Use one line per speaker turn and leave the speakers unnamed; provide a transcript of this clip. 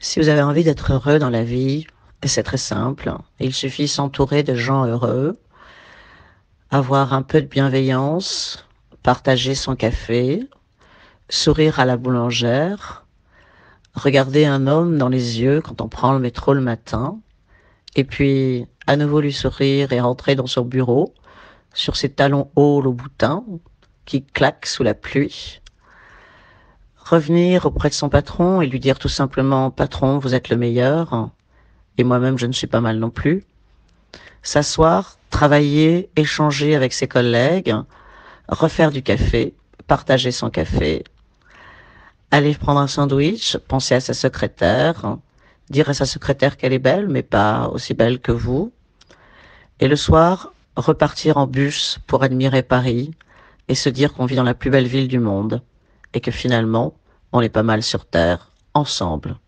Si vous avez envie d'être heureux dans la vie, c'est très simple. Il suffit s'entourer de gens heureux, avoir un peu de bienveillance, partager son café, sourire à la boulangère, regarder un homme dans les yeux quand on prend le métro le matin, et puis à nouveau lui sourire et rentrer dans son bureau sur ses talons hauts au boutin qui claquent sous la pluie. Revenir auprès de son patron et lui dire tout simplement: patron, vous êtes le meilleur, et moi-même je ne suis pas mal non plus. S'asseoir, travailler, échanger avec ses collègues, refaire du café, partager son café, aller prendre un sandwich, penser à sa secrétaire, dire à sa secrétaire qu'elle est belle, mais pas aussi belle que vous, et le soir, repartir en bus pour admirer Paris et se dire qu'on vit dans la plus belle ville du monde et que finalement, on est pas mal sur Terre, ensemble.